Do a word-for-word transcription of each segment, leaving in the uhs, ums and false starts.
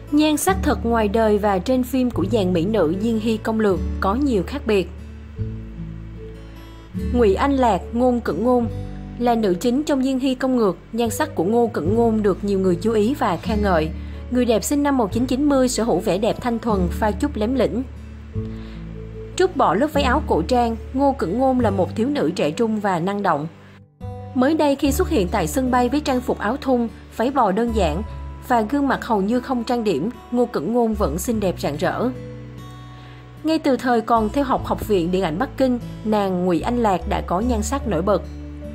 Nhan sắc thật ngoài đời và trên phim của dàn mỹ nữ Diên Hy Công Lược có nhiều khác biệt. Ngụy Anh Lạc, Ngôn Cửu Ngôn là nữ chính trong Diên Hy Công Lược. Nhan sắc của Ngô Cửu Ngôn được nhiều người chú ý và khen ngợi. Người đẹp sinh năm một nghìn chín trăm chín mươi, sở hữu vẻ đẹp thanh thuần, pha chút lém lĩnh. Trút bỏ lớp váy áo cổ trang, Ngô Cửu Ngôn là một thiếu nữ trẻ trung và năng động. Mới đây khi xuất hiện tại sân bay với trang phục áo thun, váy bò đơn giản và gương mặt hầu như không trang điểm, Ngô Cửu Ngôn vẫn xinh đẹp rạng rỡ. Ngay từ thời còn theo học Học viện Điện ảnh Bắc Kinh, nàng Ngụy Anh Lạc đã có nhan sắc nổi bật.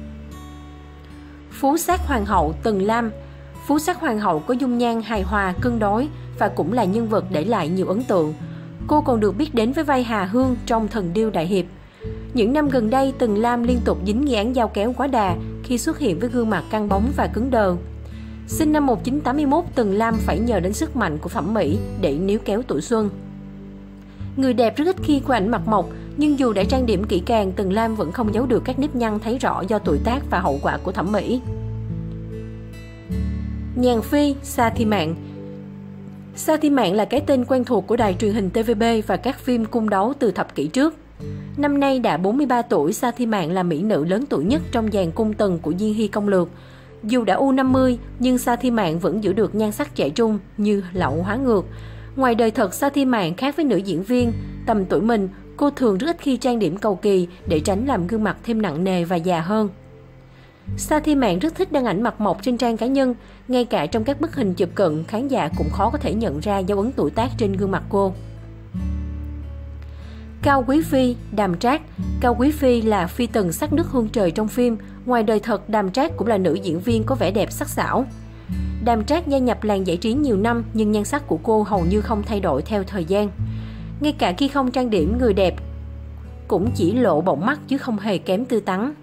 Phú sắc hoàng hậu Tần Lam. Phú sắc hoàng hậu có dung nhan hài hòa, cân đối và cũng là nhân vật để lại nhiều ấn tượng. Cô còn được biết đến với vai Hà Hương trong Thần Điêu Đại Hiệp. Những năm gần đây, Tần Lam liên tục dính nghi án dao kéo quá đà khi xuất hiện với gương mặt căng bóng và cứng đờ. Sinh năm một nghìn chín trăm tám mươi mốt, Tần Lam phải nhờ đến sức mạnh của thẩm mỹ để níu kéo tuổi xuân. Người đẹp rất ít khi khoe ảnh mặt mộc, nhưng dù đã trang điểm kỹ càng, Tần Lam vẫn không giấu được các nếp nhăn thấy rõ do tuổi tác và hậu quả của thẩm mỹ. Nhàn Phi, Sa Thi Mạn. Sa Thi Mạn là cái tên quen thuộc của đài truyền hình tê vê bê và các phim cung đấu từ thập kỷ trước. Năm nay đã bốn mươi ba tuổi, Sa Thi Mạn là mỹ nữ lớn tuổi nhất trong dàn cung tần của Diên Hy Công Lược. Dù đã u năm mươi, nhưng Sa Thi Mạn vẫn giữ được nhan sắc trẻ trung như lậu hóa ngược. Ngoài đời thật, Sa Thi Mạn khác với nữ diễn viên tầm tuổi mình, cô thường rất ít khi trang điểm cầu kỳ để tránh làm gương mặt thêm nặng nề và già hơn. Sa Thi Mạn rất thích đăng ảnh mặt mộc trên trang cá nhân, ngay cả trong các bức hình chụp cận, khán giả cũng khó có thể nhận ra dấu ấn tuổi tác trên gương mặt cô. Cao Quý Phi, Đàm Trác. Cao Quý Phi là phi tần sắc nước hương trời trong phim. Ngoài đời thật, Đàm Trác cũng là nữ diễn viên có vẻ đẹp sắc sảo. Đàm Trác gia nhập làng giải trí nhiều năm, nhưng nhan sắc của cô hầu như không thay đổi theo thời gian. Ngay cả khi không trang điểm, người đẹp cũng chỉ lộ bọng mắt chứ không hề kém tươi tắn.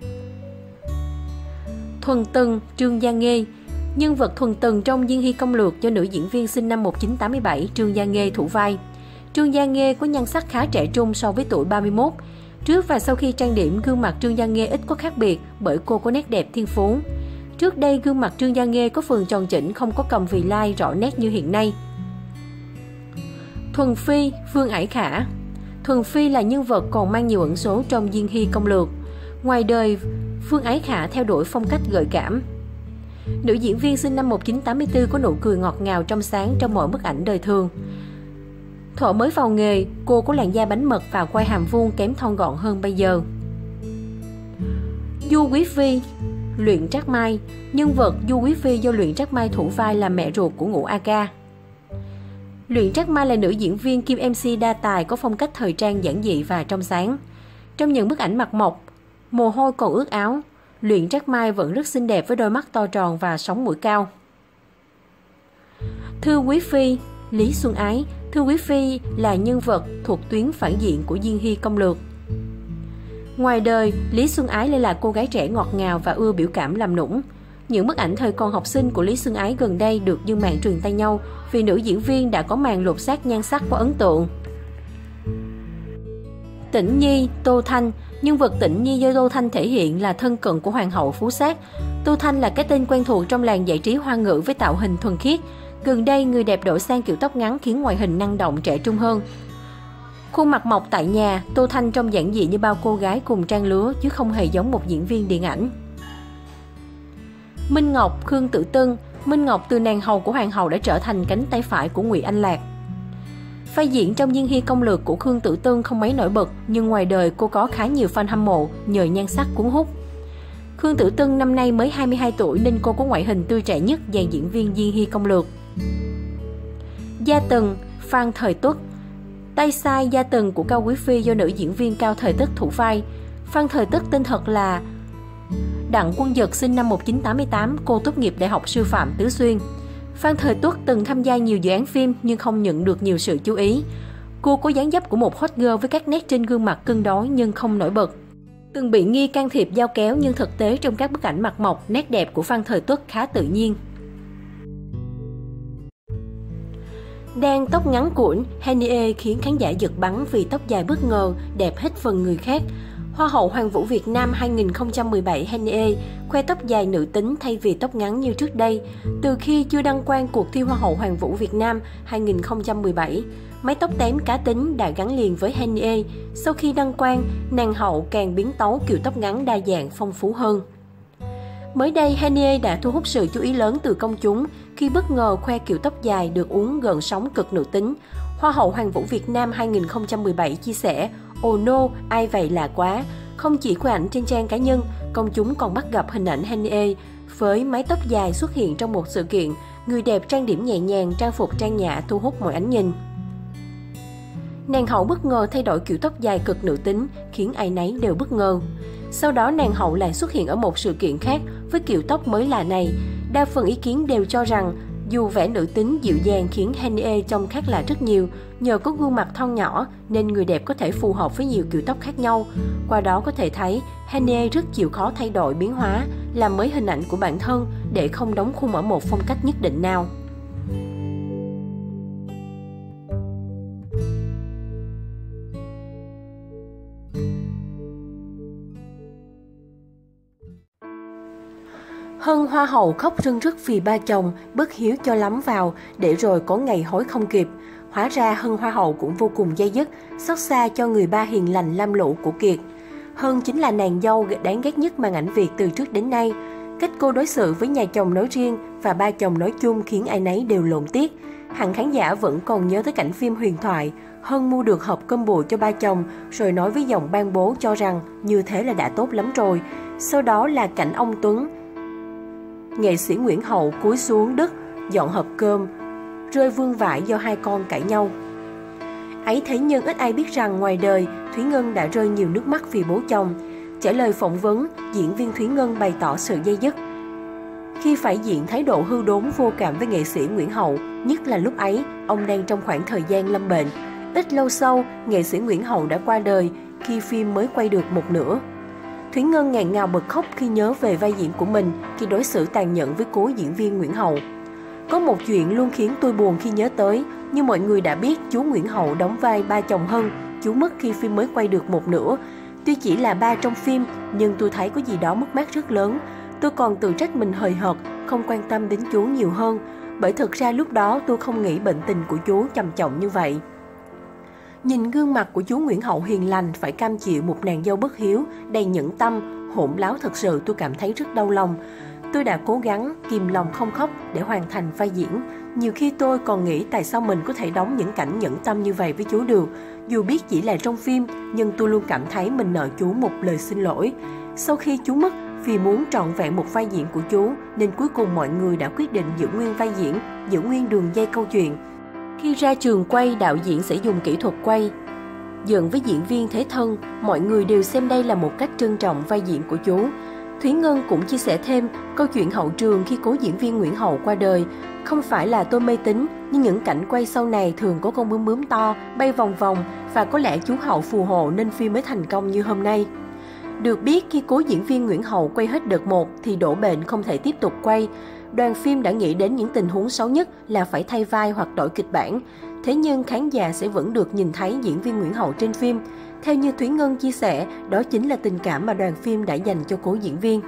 Thuần Tần, Trương Gia Nghê. Nhân vật Thuần Tần trong Diên Hy Công Lược do nữ diễn viên sinh năm một nghìn chín trăm tám mươi bảy, Trương Gia Nghê thủ vai. Trương Gia Nghê có nhan sắc khá trẻ trung so với tuổi ba mươi mốt. Trước và sau khi trang điểm, gương mặt Trương Gia Nghê ít có khác biệt bởi cô có nét đẹp thiên phú. Trước đây, gương mặt Trương Gia Nghê có phần tròn chỉnh, không có cằm vì lai rõ nét như hiện nay. Thuần Phi, Phương Ải Khả. Thuần Phi là nhân vật còn mang nhiều ẩn số trong Diên Hy Công Lược. Ngoài đời, Phương Ái Khả theo đuổi phong cách gợi cảm. Nữ diễn viên sinh năm một nghìn chín trăm tám mươi tư có nụ cười ngọt ngào trong sáng trong mọi bức ảnh đời thường. Thuở mới vào nghề, cô có làn da bánh mật và quai hàm vuông kém thon gọn hơn bây giờ. Du Quý Phi, Luyện Trác Mai. Nhân vật Du Quý Phi do Luyện Trác Mai thủ vai là mẹ ruột của Ngũ A Ca. Luyện Trác Mai là nữ diễn viên kiêm em xê đa tài có phong cách thời trang giản dị và trong sáng. Trong những bức ảnh mặt mộc, mồ hôi còn ướt áo, Luyện Trác Mai vẫn rất xinh đẹp với đôi mắt to tròn và sống mũi cao. Thư Quý Phi, Lý Xuân Ái. Thư Quý Phi là nhân vật thuộc tuyến phản diện của Diên Hy Công Lược. Ngoài đời, Lý Xuân Ái lại là cô gái trẻ ngọt ngào và ưa biểu cảm làm nũng. Những bức ảnh thời còn học sinh của Lý Xuân Ái gần đây được dân mạng truyền tay nhau vì nữ diễn viên đã có màn lột xác nhan sắc có ấn tượng. Tĩnh Nhi, Tô Thanh. Nhân vật Tĩnh Nhi do Tô Thanh thể hiện là thân cận của hoàng hậu Phú Sát. Tô Thanh là cái tên quen thuộc trong làng giải trí hoa ngữ với tạo hình thuần khiết. Gần đây, người đẹp đổi sang kiểu tóc ngắn khiến ngoại hình năng động trẻ trung hơn. Khuôn mặt mộc tại nhà, Tô Thanh trông giản dị như bao cô gái cùng trang lứa chứ không hề giống một diễn viên điện ảnh. Minh Ngọc, Khương Tử Tân. Minh Ngọc từ nàng hầu của hoàng hậu đã trở thành cánh tay phải của Ngụy Anh Lạc. Vai diễn trong Diên Hy Công Lược của Khương Tử Tân không mấy nổi bật, nhưng ngoài đời cô có khá nhiều fan hâm mộ nhờ nhan sắc cuốn hút. Khương Tử Tân năm nay mới hai mươi hai tuổi nên cô có ngoại hình tươi trẻ nhất dàn diễn viên Diên Hy Công Lược. Gia Tần, Phan Thời Tuất. Tay sai Gia Tần của Cao Quý Phi do nữ diễn viên Cao Thời Tuất thủ vai. Phan Thời Tuất tên thật là Đặng Quân Dật, sinh năm một nghìn chín trăm tám mươi tám, cô tốt nghiệp Đại học Sư phạm Tứ Xuyên. Phan Thời Tuất từng tham gia nhiều dự án phim nhưng không nhận được nhiều sự chú ý. Cô có dáng dấp của một hot girl với các nét trên gương mặt cân đối nhưng không nổi bật. Từng bị nghi can thiệp dao kéo nhưng thực tế trong các bức ảnh mặt mộc, nét đẹp của Phan Thời Tuất khá tự nhiên. Đang tóc ngắn cuộn, Henie khiến khán giả giật bắn vì tóc dài bất ngờ, đẹp hết phần người khác. Hoa hậu Hoàn vũ Việt Nam hai nghìn không trăm mười bảy Henie khoe tóc dài nữ tính thay vì tóc ngắn như trước đây. Từ khi chưa đăng quang cuộc thi Hoa hậu Hoàn vũ Việt Nam hai nghìn không trăm mười bảy, mái tóc tém cá tính đã gắn liền với Henie. Sau khi đăng quang, nàng hậu càng biến tấu kiểu tóc ngắn đa dạng phong phú hơn. Mới đây, Henie đã thu hút sự chú ý lớn từ công chúng khi bất ngờ khoe kiểu tóc dài được uốn gợn sóng cực nữ tính. Hoa hậu Hoàn vũ Việt Nam hai nghìn không trăm mười bảy chia sẻ: "Ồ no, ai vậy lạ quá." Không chỉ khoe ảnh trên trang cá nhân, công chúng còn bắt gặp hình ảnh Henie với mái tóc dài xuất hiện trong một sự kiện. Người đẹp trang điểm nhẹ nhàng, trang phục trang nhã thu hút mọi ánh nhìn. Nàng hậu bất ngờ thay đổi kiểu tóc dài cực nữ tính, khiến ai nấy đều bất ngờ. Sau đó nàng hậu lại xuất hiện ở một sự kiện khác với kiểu tóc mới lạ này. Đa phần ý kiến đều cho rằng dù vẻ nữ tính dịu dàng khiến Henie trông khác lạ rất nhiều, nhờ có gương mặt thon nhỏ nên người đẹp có thể phù hợp với nhiều kiểu tóc khác nhau. Qua đó có thể thấy Henie rất chịu khó thay đổi biến hóa, làm mới hình ảnh của bản thân để không đóng khung ở một phong cách nhất định nào. Hân hoa hậu khóc rưng rức vì ba chồng bất hiếu cho lắm vào, để rồi có ngày hối không kịp. Hóa ra Hân hoa hậu cũng vô cùng day dứt, xót xa cho người ba hiền lành lam lũ của Kiệt. Hân chính là nàng dâu đáng ghét nhất màn ảnh Việt từ trước đến nay. Cách cô đối xử với nhà chồng nói riêng và ba chồng nói chung khiến ai nấy đều lộn tiếc. Hẳn khán giả vẫn còn nhớ tới cảnh phim huyền thoại. Hân mua được hộp cơm bụi cho ba chồng rồi nói với giọng ban bố cho rằng như thế là đã tốt lắm rồi. Sau đó là cảnh ông Tuấn, nghệ sĩ Nguyễn Hậu cúi xuống đất dọn hộp cơm, rơi vương vãi do hai con cãi nhau. Ấy thế nhưng ít ai biết rằng ngoài đời, Thúy Ngân đã rơi nhiều nước mắt vì bố chồng. Trả lời phỏng vấn, diễn viên Thúy Ngân bày tỏ sự day dứt khi phải diện thái độ hư đốn vô cảm với nghệ sĩ Nguyễn Hậu, nhất là lúc ấy ông đang trong khoảng thời gian lâm bệnh. Ít lâu sau, nghệ sĩ Nguyễn Hậu đã qua đời khi phim mới quay được một nửa. Thúy Ngân nghẹn ngào bật khóc khi nhớ về vai diễn của mình khi đối xử tàn nhẫn với cố diễn viên Nguyễn Hậu. Có một chuyện luôn khiến tôi buồn khi nhớ tới. Như mọi người đã biết, chú Nguyễn Hậu đóng vai ba chồng Hân. Chú mất khi phim mới quay được một nửa. Tuy chỉ là ba trong phim, nhưng tôi thấy có gì đó mất mát rất lớn. Tôi còn tự trách mình hời hợt, không quan tâm đến chú nhiều hơn. Bởi thực ra lúc đó tôi không nghĩ bệnh tình của chú trầm trọng như vậy. Nhìn gương mặt của chú Nguyễn Hậu hiền lành phải cam chịu một nàng dâu bất hiếu, đầy nhẫn tâm, hỗn láo thật sự, tôi cảm thấy rất đau lòng. Tôi đã cố gắng kìm lòng không khóc để hoàn thành vai diễn. Nhiều khi tôi còn nghĩ tại sao mình có thể đóng những cảnh nhẫn tâm như vậy với chú được. Dù biết chỉ là trong phim, nhưng tôi luôn cảm thấy mình nợ chú một lời xin lỗi. Sau khi chú mất, vì muốn trọn vẹn một vai diễn của chú, nên cuối cùng mọi người đã quyết định giữ nguyên vai diễn, giữ nguyên đường dây câu chuyện. Khi ra trường quay, đạo diễn sẽ dùng kỹ thuật quay dựng với diễn viên thế thân, mọi người đều xem đây là một cách trân trọng vai diễn của chú. Thúy Ngân cũng chia sẻ thêm câu chuyện hậu trường khi cố diễn viên Nguyễn Hậu qua đời. Không phải là tôi mê tín, nhưng những cảnh quay sau này thường có con bướm bướm to, bay vòng vòng và có lẽ chú Hậu phù hộ nên phim mới thành công như hôm nay. Được biết, khi cố diễn viên Nguyễn Hậu quay hết đợt một thì đổ bệnh không thể tiếp tục quay. Đoàn phim đã nghĩ đến những tình huống xấu nhất là phải thay vai hoặc đổi kịch bản. Thế nhưng khán giả sẽ vẫn được nhìn thấy diễn viên Nguyễn Hậu trên phim. Theo như Thúy Ngân chia sẻ, đó chính là tình cảm mà đoàn phim đã dành cho cố diễn viên.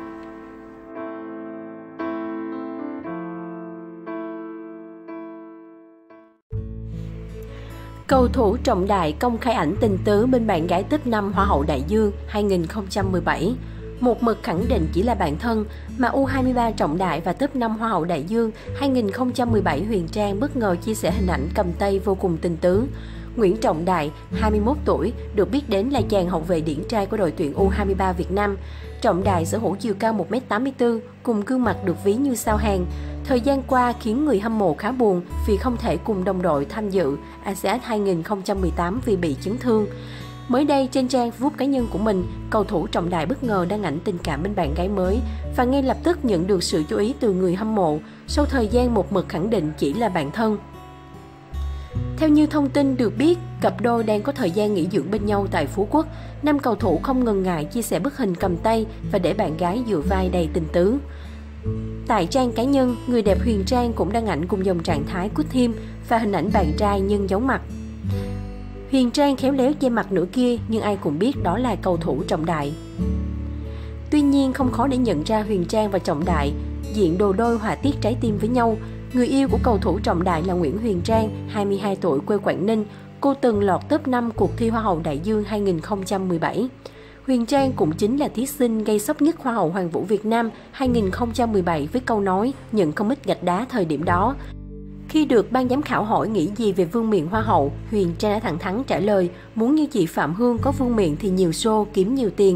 Cầu thủ Trọng Đại công khai ảnh tình tứ bên bạn gái top năm Hoa hậu Đại Dương hai nghìn không trăm mười bảy. Một mực khẳng định chỉ là bạn thân, mà U hai mươi ba Trọng Đại và top năm Hoa hậu Đại Dương hai nghìn không trăm mười bảy Huyền Trang bất ngờ chia sẻ hình ảnh cầm tay vô cùng tình tứ. Nguyễn Trọng Đại, hai mươi mốt tuổi, được biết đến là chàng hậu vệ điển trai của đội tuyển U hai mươi ba Việt Nam. Trọng Đại sở hữu chiều cao một mét tám mươi tư, cùng gương mặt được ví như sao Hàn. Thời gian qua khiến người hâm mộ khá buồn vì không thể cùng đồng đội tham dự a sê an hai nghìn không trăm mười tám vì bị chấn thương. Mới đây, trên trang Facebook cá nhân của mình, cầu thủ Trọng Đại bất ngờ đăng ảnh tình cảm bên bạn gái mới và ngay lập tức nhận được sự chú ý từ người hâm mộ sau thời gian một mực khẳng định chỉ là bạn thân. Theo như thông tin được biết, cặp đôi đang có thời gian nghỉ dưỡng bên nhau tại Phú Quốc. Nam cầu thủ không ngần ngại chia sẻ bức hình cầm tay và để bạn gái dựa vai đầy tình tứ. Tại trang cá nhân, người đẹp Huyền Trang cũng đăng ảnh cùng dòng trạng thái quýt thêm và hình ảnh bạn trai nhưng giấu mặt. Huyền Trang khéo léo che mặt nửa kia, nhưng ai cũng biết đó là cầu thủ Trọng Đại. Tuy nhiên không khó để nhận ra Huyền Trang và Trọng Đại diện đồ đôi hòa tiết trái tim với nhau. Người yêu của cầu thủ Trọng Đại là Nguyễn Huyền Trang, hai mươi hai tuổi, quê Quảng Ninh. Cô từng lọt top năm cuộc thi Hoa hậu Đại Dương hai nghìn không trăm mười bảy. Huyền Trang cũng chính là thí sinh gây sốc nhất Hoa hậu Hoàn vũ Việt Nam hai nghìn không trăm mười bảy với câu nói nhận không ít gạch đá thời điểm đó. Khi được ban giám khảo hỏi nghĩ gì về vương miện Hoa hậu, Huyền Trang đã thẳng thắn trả lời muốn như chị Phạm Hương có vương miện thì nhiều show kiếm nhiều tiền.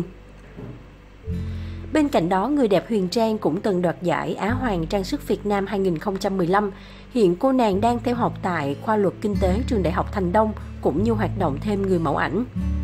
Bên cạnh đó, người đẹp Huyền Trang cũng từng đoạt giải Á Hoàng Trang sức Việt Nam hai nghìn không trăm mười lăm. Hiện cô nàng đang theo học tại khoa luật kinh tế trường Đại học Thành Đông, cũng như hoạt động thêm người mẫu ảnh.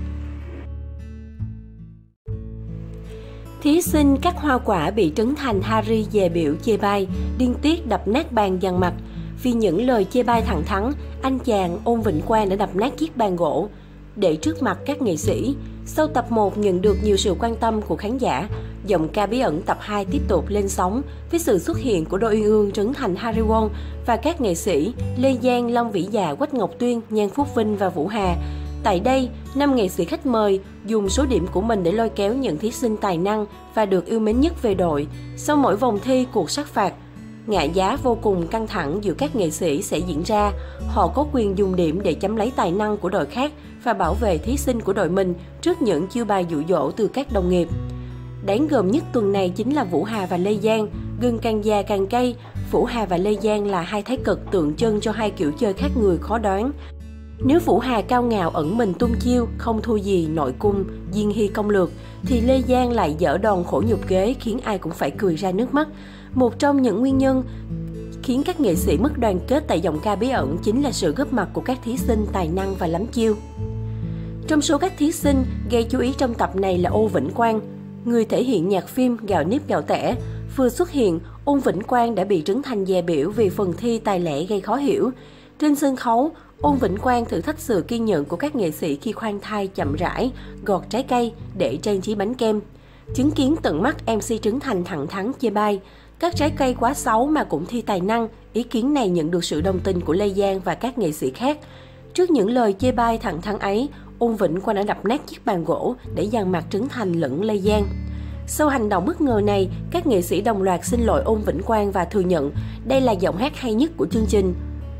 Thí sinh cắt hoa quả bị Trấn Thành Harry dè biểu chê bai, điên tiết đập nát bàn dằn mặt. Vì những lời chê bai thẳng thắn, anh chàng Ôn Vĩnh Quang đã đập nát chiếc bàn gỗ để trước mặt các nghệ sĩ. Sau tập một nhận được nhiều sự quan tâm của khán giả, giọng ca bí ẩn tập hai tiếp tục lên sóng với sự xuất hiện của đôi uyên ương Trấn Thành Harry Won và các nghệ sĩ Lê Giang, Long Vĩ Dạ, Quách Ngọc Tuyên, Nhan Phúc Vinh và Vũ Hà. Tại đây, năm nghệ sĩ khách mời dùng số điểm của mình để lôi kéo những thí sinh tài năng và được yêu mến nhất về đội. Sau mỗi vòng thi, cuộc sát phạt ngã giá vô cùng căng thẳng giữa các nghệ sĩ sẽ diễn ra. Họ có quyền dùng điểm để chấm lấy tài năng của đội khác và bảo vệ thí sinh của đội mình trước những chiêu bài dụ dỗ từ các đồng nghiệp. Đáng gờm nhất tuần này chính là Vũ Hà và Lê Giang. Gừng càng già càng cay, Vũ Hà và Lê Giang là hai thái cực tượng trưng cho hai kiểu chơi khác người khó đoán. Nếu Vũ Hà cao ngạo ẩn mình tung chiêu, không thua gì nội cung, Diên Hy công lược, thì Lê Giang lại dở đòn khổ nhục kế khiến ai cũng phải cười ra nước mắt. Một trong những nguyên nhân khiến các nghệ sĩ mất đoàn kết tại giọng ca bí ẩn chính là sự góp mặt của các thí sinh tài năng và lắm chiêu. Trong số các thí sinh gây chú ý trong tập này là Ôn Vĩnh Quang, người thể hiện nhạc phim Gạo nếp gạo tẻ. Vừa xuất hiện, Ôn Vĩnh Quang đã bị Trấn Thành dè biểu vì phần thi tài lẻ gây khó hiểu. Trên sân khấu, Ôn Vĩnh Quang thử thách sự kiên nhẫn của các nghệ sĩ khi khoan thai chậm rãi, gọt trái cây để trang trí bánh kem. Chứng kiến tận mắt em xê Trấn Thành thẳng thắn chê bai các trái cây quá xấu mà cũng thi tài năng. Ý kiến này nhận được sự đồng tình của Lê Giang và các nghệ sĩ khác. Trước những lời chê bai thẳng thắn ấy, Ôn Vĩnh Quang đã đập nát chiếc bàn gỗ để dằn mặt Trấn Thành lẫn Lê Giang. Sau hành động bất ngờ này, các nghệ sĩ đồng loạt xin lỗi Ôn Vĩnh Quang và thừa nhận đây là giọng hát hay nhất của chương trình.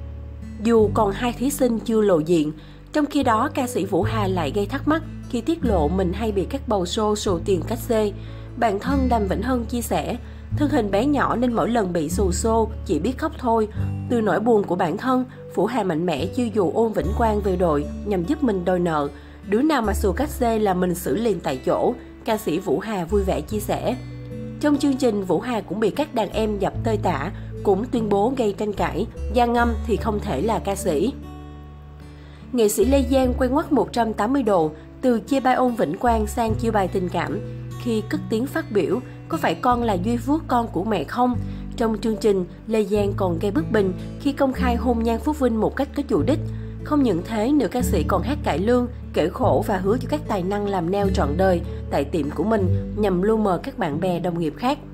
Dù còn hai thí sinh chưa lộ diện, trong khi đó ca sĩ Vũ Hà lại gây thắc mắc khi tiết lộ mình hay bị các bầu show sổ tiền cách xê. Bạn thân Đàm Vĩnh Hưng chia sẻ, thân hình bé nhỏ nên mỗi lần bị xù xô chỉ biết khóc thôi. Từ nỗi buồn của bản thân, Vũ Hà mạnh mẽ chiêu dụ Ôn Vĩnh Quang về đội nhằm giúp mình đòi nợ. Đứa nào mà xù cách xê là mình xử liền tại chỗ, ca sĩ Vũ Hà vui vẻ chia sẻ. Trong chương trình, Vũ Hà cũng bị các đàn em dập tơi tả, cũng tuyên bố gây tranh cãi, gian ngâm thì không thể là ca sĩ. Nghệ sĩ Lê Giang quay ngoắt một trăm tám mươi độ, từ chê bai Ôn Vĩnh Quang sang chiêu bài tình cảm, khi cất tiếng phát biểu, có phải con là Duy Phước con của mẹ không? Trong chương trình, Lê Giang còn gây bất bình khi công khai hôn Nhan Phúc Vinh một cách có chủ đích. Không những thế, nữ ca sĩ còn hát cải lương, kể khổ và hứa cho các tài năng làm nail trọn đời tại tiệm của mình nhằm lu mờ các bạn bè đồng nghiệp khác.